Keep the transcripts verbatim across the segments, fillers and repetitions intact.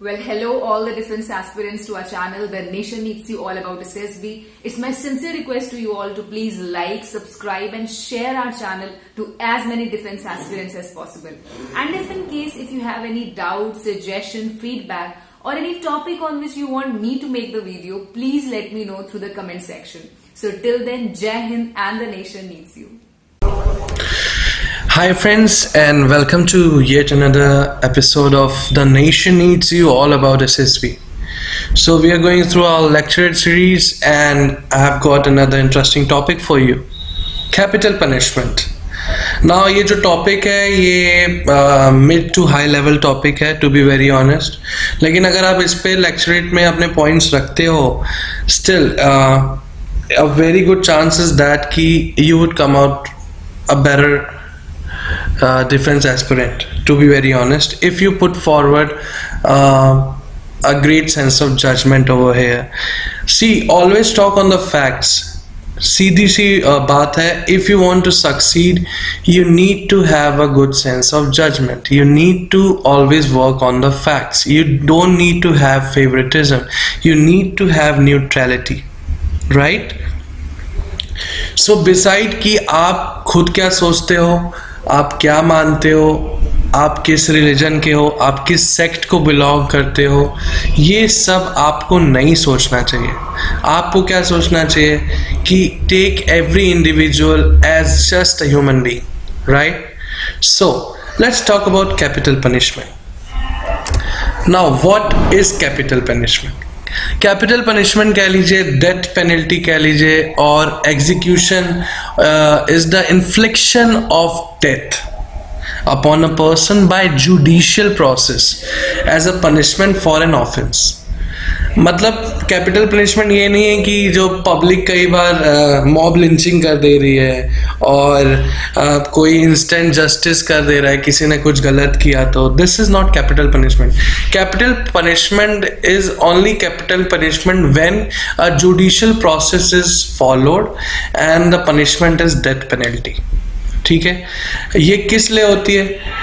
Well, hello all the defense aspirants to our channel. The nation needs you all about S S B. It's my sincere request to you all to please like, subscribe and share our channel to as many defense aspirants as possible. And if in case if you have any doubts, suggestion, feedback or any topic on which you want me to make the video, please let me know through the comment section. So till then, Jai Hind and the nation needs you. Hi friends, and welcome to yet another episode of The Nation Needs You, all about S S B. So we are going through our lecturette series and I have got another interesting topic for you. Capital punishment. Now ये जो topic है ये uh, mid to high level topic है, to be very honest. लेकिन अगर आप इस पे lecturette में अपने points रखते हो, still uh, a very good chance is that कि you would come out a better Uh, defense aspirant, to be very honest, if you put forward uh, a great sense of judgment over here. See, always talk on the facts. सीधी सी बात है, if you want to succeed you need to have a good sense of judgment. You need to always work on the facts. You don't need to have favoritism. You need to have neutrality, right? So beside कि आप खुद क्या सोचते हो, आप क्या मानते हो, आप किस रिलीजन के हो, आप किस सेक्ट को बिलोंग करते हो, ये सब आपको नहीं सोचना चाहिए. आपको क्या सोचना चाहिए कि take every individual as just a human being, right? So let's talk about capital punishment. Now what is capital punishment? Capital punishment कह लीजिए, डेथ पेनल्टी कह लीजिए, और execution is the infliction of death upon a person by judicial process as a punishment for an offence. मतलब capital punishment ये नहीं है कि जो पब्लिक कई बार मॉब लिंचिंग कर दे रही है और uh, कोई इंस्टेंट जस्टिस कर दे रहा है, किसी ने कुछ गलत किया तो. This is not capital punishment. Capital punishment is only capital punishment when a judicial process is followed and the punishment is death penalty. ठीक है, ये किस लिए होती है?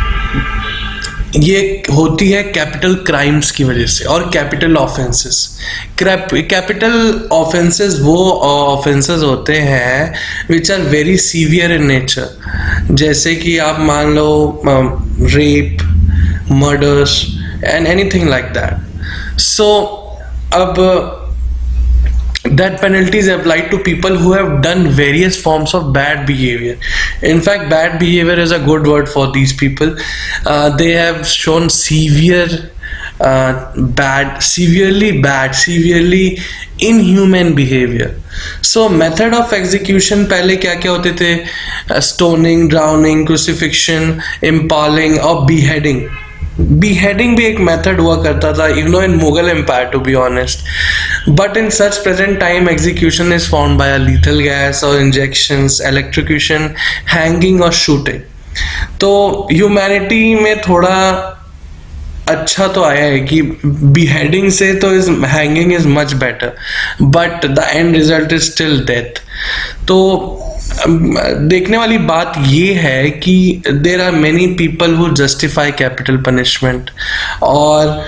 ये होती है कैपिटल क्राइम्स की वजह से और कैपिटल ऑफेंसेस. कैपिटल ऑफेंसेस वो ऑफेंसेस होते हैं which are very severe in nature, जैसे कि आप मान लो rape, murders and anything like that. So अब that penalty is applied to people who have done various forms of bad behavior. In fact, bad behavior is a good word for these people. Uh, they have shown severe uh, bad, severely bad, severely inhumane behavior. So method of execution पहले क्या क्या होते थे? Stoning, drowning, crucifixion, impaling और beheading. Beheading भी एक method हुआ करता था, you know, in Mughal Empire, to be honest. But in such present time, execution is formed by a lethal gas or injections, electrocution, hanging or shooting. तो humanity में थोड़ा अच्छा तो आया है कि beheading से तो is hanging is much better, but the end result is still death. तो देखने वाली बात ये है कि there are many people who justify capital punishment, और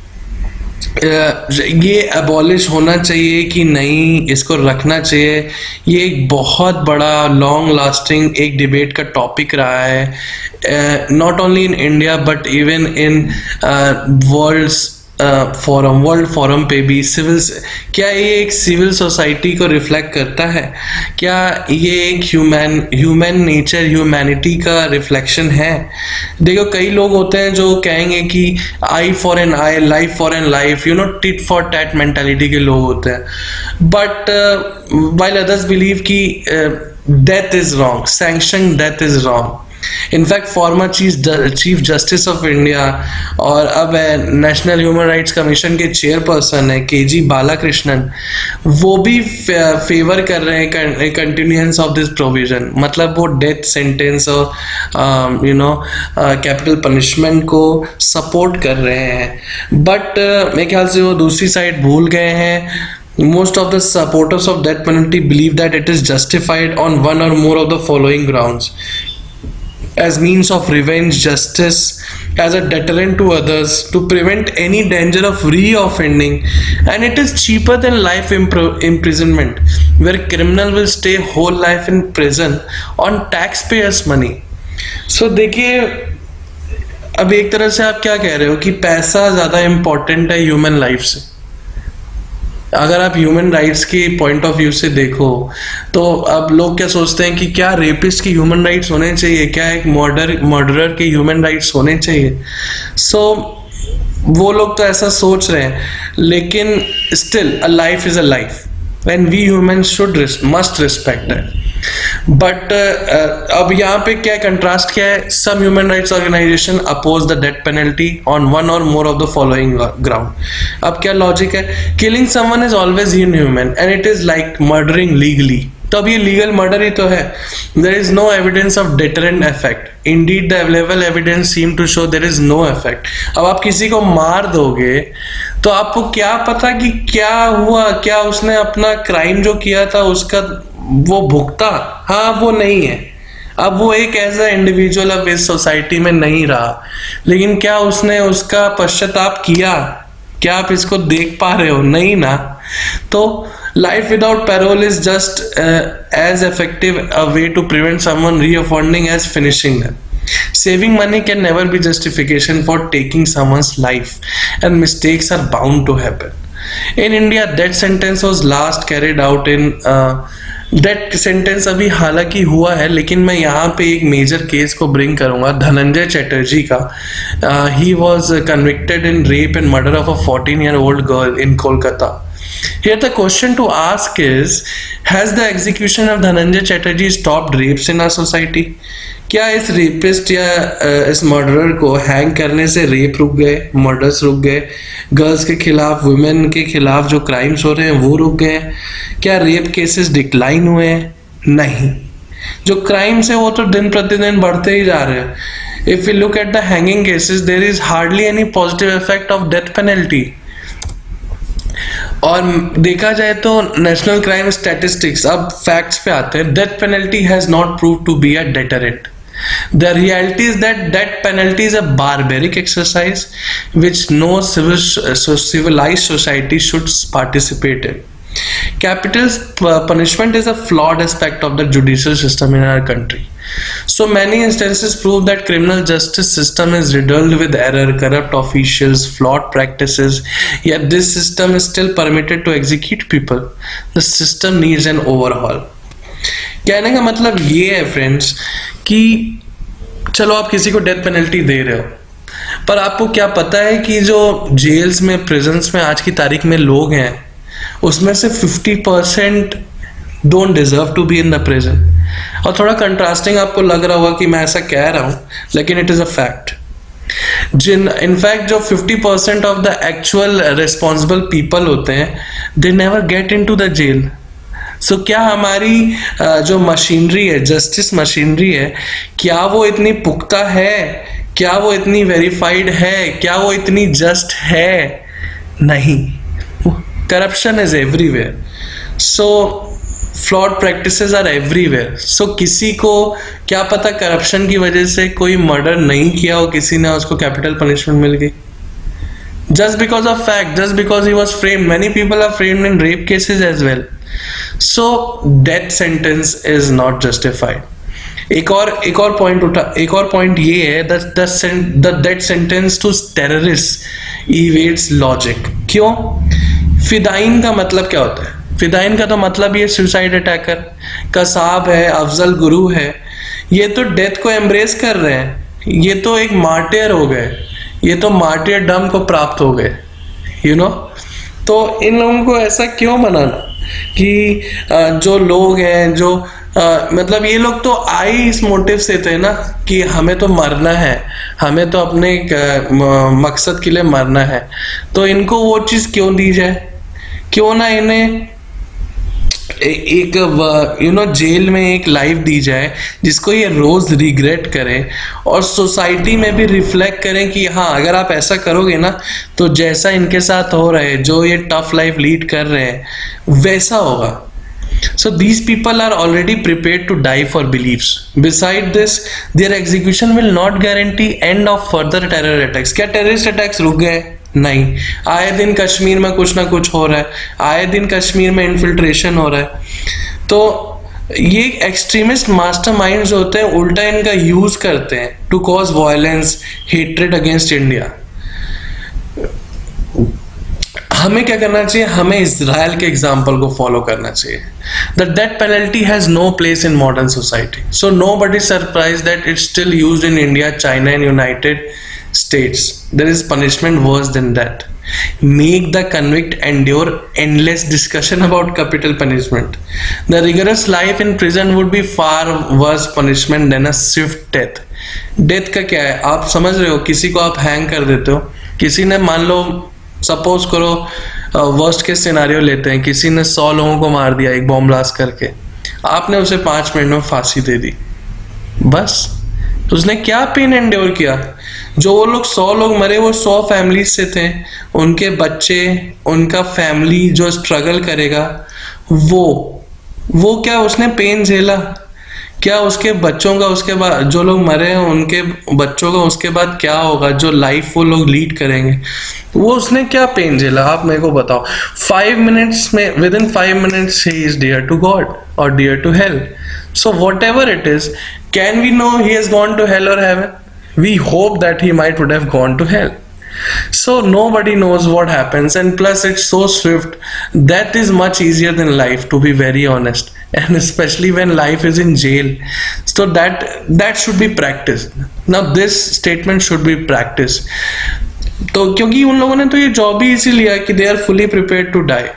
ये अबॉलिश होना चाहिए कि नहीं, इसको रखना चाहिए. ये एक बहुत बड़ा लॉन्ग लास्टिंग एक डिबेट का टॉपिक रहा है, not only in India but even in worlds forum world forum पे भी. सिविल, क्या ये एक सिविल सोसाइटी को रिफ्लेक्ट करता है? क्या ये एक ह्यूमैन ह्यूमन नेचर, ह्यूमैनिटी का रिफ्लेक्शन है? देखो, कई लोग होते हैं जो कहेंगे कि eye for an eye, life for an life, you know, tit for tat mentality के लोग होते हैं. बट व्हाइल अदर्स बिलीव कि death is wrong, sanction death is wrong. In fact former chief justice of India और अब national human rights commission के chairperson है K जी बालाकृष्णन, वो भी फेवर कर रहे हैं कंटिन्यूएंस ऑफ दिस प्रोविजन. मतलब वो डेथ सेंटेंस और यू नो कैपिटल पनिशमेंट को सपोर्ट कर रहे हैं. बट uh, मेरे ख्याल से वो दूसरी साइड भूल गए हैं. Most of the supporters of death penalty believe that it is justified on one or more of the following grounds. as means of revenge, justice, as a deterrent to others, to prevent any danger of re-offending, and it is cheaper than life imprisonment, where criminal will stay whole life in prison on taxpayers' money. So देखिए, अब एक तरह से आप क्या कह रहे हो कि पैसा ज़्यादा इम्पोर्टेंट है ह्यूमन लाइफ से। अगर आप ह्यूमन राइट्स की पॉइंट ऑफ व्यू से देखो तो अब लोग क्या सोचते हैं कि क्या रेपिस्ट की ह्यूमन राइट्स होने चाहिए, क्या एक मर्डर मर्डरर के ह्यूमन राइट्स होने चाहिए। सो so, वो लोग तो ऐसा सोच रहे हैं, लेकिन still a life is a life and we humans should must respect that. But अब यहाँ पे क्या कंट्रास्ट क्या है, some human rights organisation oppose the death penalty on one और more of the following ground. अब क्या लॉजिक है, killing someone is always inhuman and it is like murdering legally. तो अब ये लीगल मर्डर ही तो है। There is no evidence of deterrent effect, indeed the available evidence seem to show there is no effect. अब आप किसी को मार दोगे तो आपको क्या पता कि क्या हुआ, क्या उसने अपना क्राइम जो किया था उसका वो भुगता, हाँ वो नहीं है। अब वो एक एज ए इंडिविजुअल अब इस सोसाइटी में नहीं रहा, लेकिन क्या उसने उसका पश्चाताप किया? क्या आप इसको देख पा रहे हो? नहीं ना। तो life without parole is just as effective a way to prevent someone reoffending as finishing them. Saving money can never be justification for taking someone's life, and mistakes are bound to happen. In India, death sentence was last carried out in uh, death sentence अभी हालांकि हुआ है, लेकिन मैं यहाँ पे एक major case को ब्रिंग करूँगा, धनंजय चटर्जी का. He was convicted in rape and murder of a fourteen year old girl in Kolkata. Here the question to ask is, has the execution of Dhananjay Chatterjee stopped rapes in our society? क्या इस rapist या इस murderer को hang करने से rape रुक गए, murders रुक गए, गर्ल्स के खिलाफ, वुमेन के खिलाफ जो क्राइम्स हो रहे हैं वो रुक गए? क्या रेप केसेस डिक्लाइन हुए हैं? नहीं. जो क्राइम्स है वो तो दिन प्रतिदिन बढ़ते ही जा रहे हैं. If you look at the hanging cases, there is hardly any positive effect of death penalty. और देखा जाए तो नेशनल क्राइम स्टैटिस्टिक्स, अब फैक्ट्स पे आते हैं, death penalty has not prove to be a deterrent. The reality is that death penalty is a barbaric exercise which no civil, so civilized society should participate in. Capital punishment is a flawed aspect of the judicial system in our country. So many instances prove that criminal justice system is riddled with error, corrupt officials, flawed practices, yet this system is still permitted to execute people. The system needs an overhaul. कहने का मतलब ये है friends कि चलो आप किसी को डेथ पेनल्टी दे रहे हो, पर आपको क्या पता है कि जो जेल्स में, प्रिजन्स में आज की तारीख में लोग हैं, उसमें से fifty percent don't deserve to be in the prison. और थोड़ा कंट्रास्टिंग आपको लग रहा होगा कि मैं ऐसा कह रहा हूँ, लेकिन इट इज़ अ फैक्ट. जिन इनफैक्ट जो fifty percent of the actual responsible people होते हैं, they never get into the jail. So so, क्या हमारी जो मशीनरी है, जस्टिस मशीनरी है, क्या वो इतनी पुख्ता है? क्या वो इतनी वेरीफाइड है? क्या वो इतनी जस्ट है? नहीं. Corruption is everywhere. So flawed practices are everywhere. So किसी को क्या पता करप्शन की वजह से कोई मर्डर नहीं किया हो, किसी ने उसको कैपिटल पनिशमेंट मिल गई just because of fact, just because he was framed. Many people are framed in rape cases as well. So death sentence is not justified. एक और एक और पॉइंट उठा एक और पॉइंट ये है, the the death sentence to terrorist evades logic. क्यों? फिदाइन का मतलब क्या होता है? फिदाइन का तो मतलब ये सुसाइड अटैकर, कसाब है, अफजल गुरु है, ये तो डेथ को एम्ब्रेस कर रहे हैं, ये तो एक मार्टियर हो गए, ये तो मार्टियर डम को प्राप्त हो गए, यू नो. तो इन लोगों को ऐसा क्यों बनाना कि जो लोग हैं, जो आ, मतलब ये लोग तो आए इस मोटिव से थे ना कि हमें तो मरना है, हमें तो अपने मकसद के लिए मरना है. तो इनको वो चीज़ क्यों दी जाए? क्यों ना इन्हें एक यू नो जेल में एक लाइफ दी जाए जिसको ये रोज रिग्रेट करें, और सोसाइटी में भी रिफ्लेक्ट करें कि हाँ, अगर आप ऐसा करोगे ना तो जैसा इनके साथ हो रहा है, जो ये टफ लाइफ लीड कर रहे हैं, वैसा होगा. So these people are already prepared to die for beliefs. Beside this, their execution will not guarantee end of further terror attacks. क्या terrorist attacks रुक गए? नहीं. आए दिन कश्मीर में कुछ ना कुछ हो रहा है, आए दिन कश्मीर में इन्फिल्ट्रेशन हो रहा है. तो ये एक्सट्रीमिस्ट मास्टरमाइंड्स होते हैं, उल्टा इनका यूज करते हैं to cause violence, hatred against India. हमें क्या करना चाहिए? हमें इजराइल के एग्जाम्पल को फॉलो करना चाहिए. The death penalty has no place in modern society, so nobody surprised that it's still used in India, China and United States. There is punishment worse than that. Make the convict endure endless discussion about capital punishment. The rigorous life in prison would be far worse punishment than a swift death. Death का क्या है? आप समझ रहे हो, किसी को आप हैंग कर देते हो, किसी ने मान लो सपोज करो वर्स्ट के सिनारियो लेते हैं, किसी ने सौ लोगों को मार दिया एक बॉम्ब ब्लास्ट करके, आपने उसे पाँच मिनट में फांसी दे दी, बस. तो उसने क्या पेन एंड्योर किया? जो वो लोग सौ लोग मरे, वो सौ फैमिलीज से थे, उनके बच्चे, उनका फैमिली जो स्ट्रगल करेगा, वो वो क्या उसने पेन झेला? क्या उसके बच्चों का, उसके बाद जो लोग मरे हैं उनके बच्चों का उसके बाद क्या होगा, जो लाइफ वो लोग लीड करेंगे, वो उसने क्या पेन झेला? आप मेरे को बताओ. फाइव मिनट्स में, विद इन फाइव मिनट्स ही इज डियर टू गॉड और dear to hell. So whatever it is, can we know he has gone to hell or heaven? We hope that he might would have gone to hell. So nobody knows what happens, and plus it's so swift. That is much easier than life, to be very honest, and especially when life is in jail. So that that should be practiced. Now this statement should be practiced. तो क्योंकि उन लोगों ने तो ये job ही इसी लिया कि they are fully prepared to die.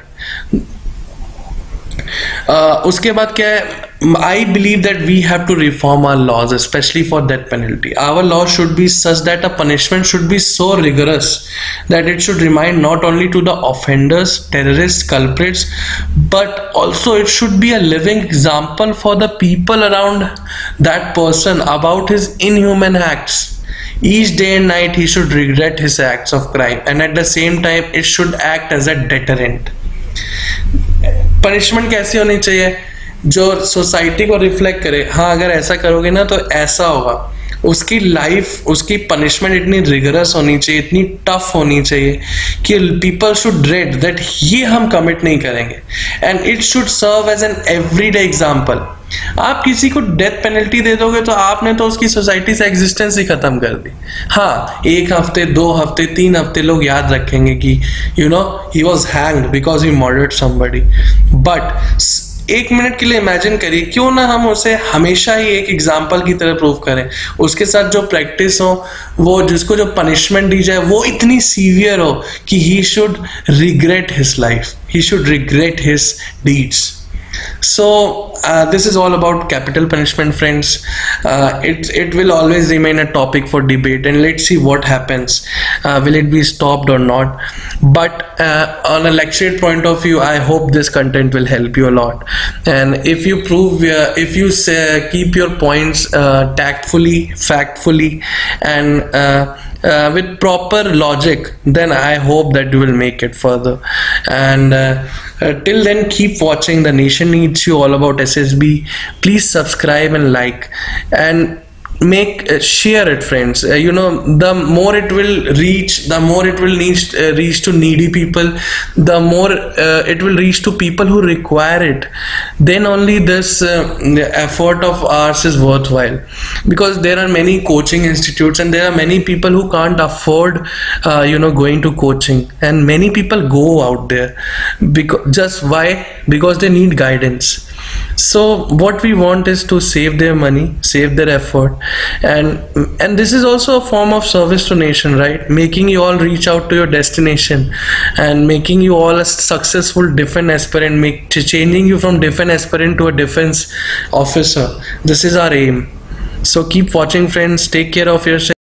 Uh, उसके बाद क्या है? I believe that we have to reform our laws, especially for death penalty. Our laws should be such that a punishment should be so rigorous that it should remind not only to the offenders, terrorists, culprits, but also it should be a living example for the people around that person about his inhuman acts. Each day and night he should regret his acts of crime, and at the same time it should act as a deterrent. Punishment कैसी होनी चाहिए? जो society को reflect करे, हाँ अगर ऐसा करोगे ना तो ऐसा होगा. उसकी लाइफ, उसकी पनिशमेंट इतनी रिगरस होनी चाहिए, इतनी टफ होनी चाहिए कि पीपल शुड ड्रेड दैट ये हम कमिट नहीं करेंगे, and it should serve as an everyday example. आप किसी को डेथ पेनल्टी दे दोगे तो आपने तो उसकी सोसाइटी से एग्जिस्टेंस ही खत्म कर दी. हाँ, एक हफ्ते, दो हफ्ते, तीन हफ्ते लोग याद रखेंगे कि you know he was hanged because he murdered somebody, but एक मिनट के लिए इमेजिन करिए, क्यों ना हम उसे हमेशा ही एक एग्जाम्पल की तरह प्रूव करें. उसके साथ जो प्रैक्टिस हो, वो जिसको जो पनिशमेंट दी जाए वो इतनी सीवियर हो कि he should regret his life, he should regret his deeds. So uh, this is all about capital punishment, friends. Uh, it it will always remain a topic for debate, and let's see what happens. Uh, will it be stopped or not? But uh, on a lecturate point of view, I hope this content will help you a lot. And if you prove, uh, if you say, keep your points uh, tactfully, factfully, and uh, Uh, with proper logic, then I hope that you will make it further. And uh, uh, till then, keep watching. The nation needs you all about S S B. Please subscribe and like, and make uh, share it, friends. Uh, you know, the more it will reach, the more it will reach uh, reach to needy people, the more uh, it will reach to people who require it. Then only this uh, effort of ours is worthwhile, because there are many coaching institutes and there are many people who can't afford uh, you know going to coaching, and many people go out there because just why? Because they need guidance. So what we want is to save their money, save their effort, and and this is also a form of service to nation, right? Making you all reach out to your destination and making you all a successful defense aspirant, make changing you from defense aspirant to a defense officer. This is our aim. So keep watching, friends. Take care of yourself.